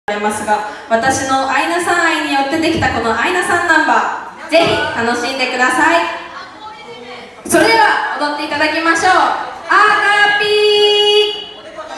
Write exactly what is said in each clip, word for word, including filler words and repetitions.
ますが、私のアイナさん愛によってできたこのアイナさんナンバー、ぜひ楽しんでください。それでは踊っていただきましょう。アカピー。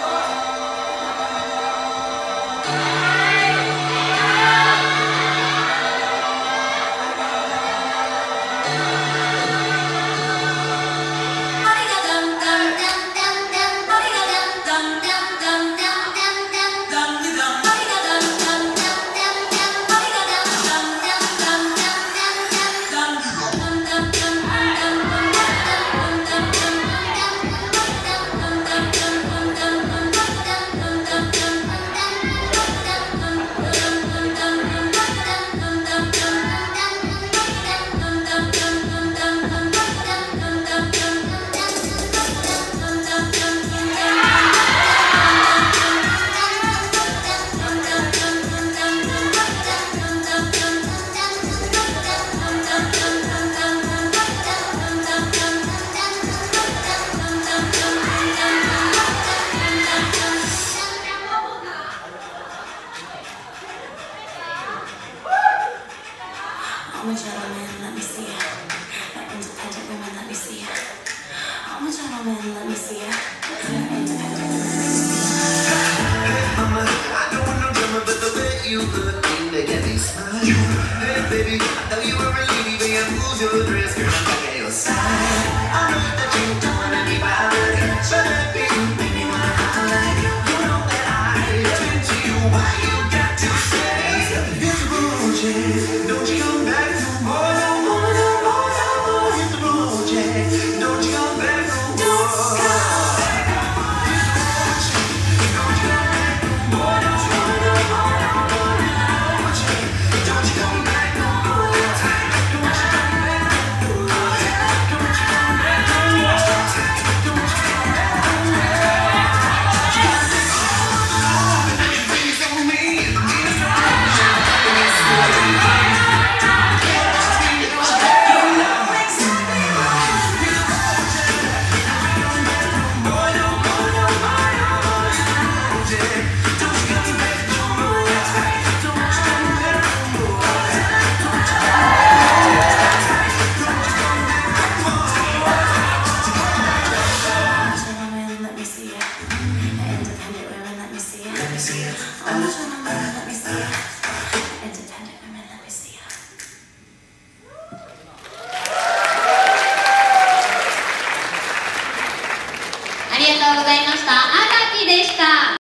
I want gentlemen, let me see it. Independent women, let me see it. I want gentlemen, let me see it. Independent women, let me see it. Hey mama, I don't want no drama, but the way you look ain't making me smile. Hey baby, I know you are a lady, but you move your dress, girl, I'm back at your side. I know that you don't wanna be bothered, but baby, you make me wanna holler. You know that I turn to you, why you got to say it's bullshit? Don't you come back no more, no more, no more, no more. It's bullshit. Don't you come back no more. Independent women, let me see it. Let me see it.